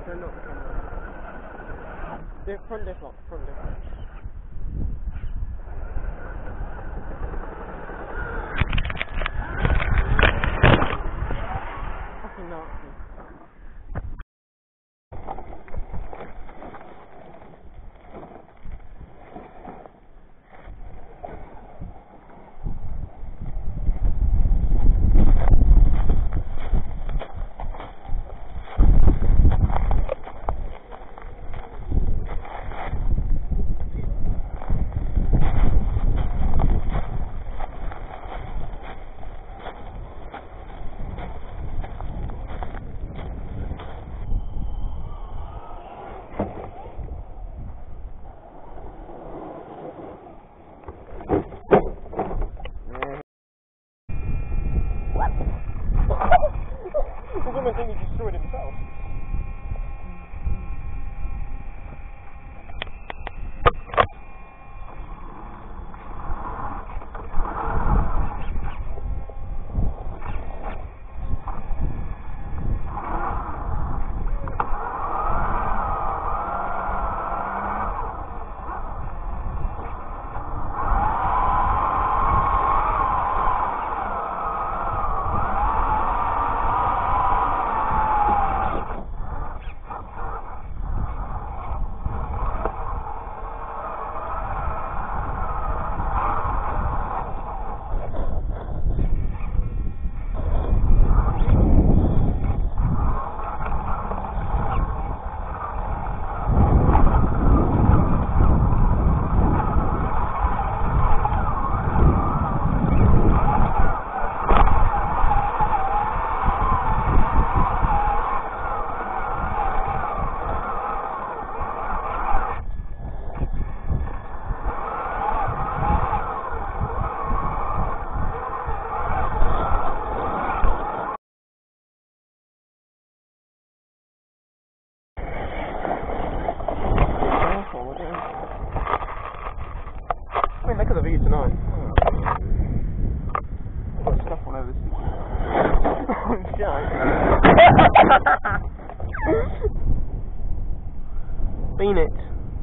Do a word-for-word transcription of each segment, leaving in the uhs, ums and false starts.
No, not the camera. The front diff lock, front diff lock. Fucking Nazi. It's almost like he destroyed himself. I mean, look at the view tonight. I've got stuff all over this. Oh, shite. Bean it.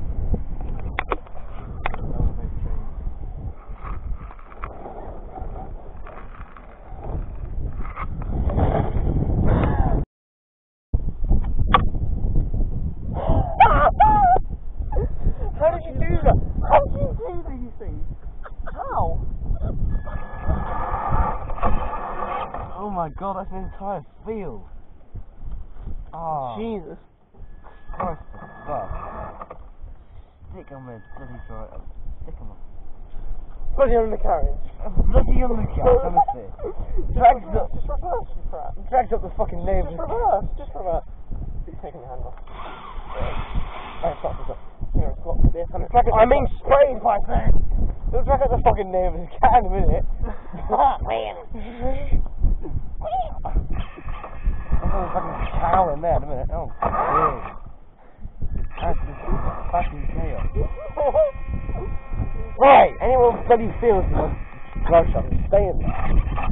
How did you do that? How did you do these things? How? Oh my god, that's an entire field. Oh, Jesus. Christ the fuck. Stick on my bloody drive. Stick on my... Bloody on the carriage. Bloody on the carriage, honestly. Drags up. Just reverse, you prat. Drags up the fucking neighbour. Just reverse, just reverse. He's taking the hand off. Alright, stop, stop. Here, it's locked this. And drag it I mean straight, I said. It'll drag out the fucking neighbour's cat in a minute. Oh, man. There's a fucking cow in there in a minute. Oh, shit. That's just fucking chaos. Right, anyone bloody feels like blood shot, stay in there.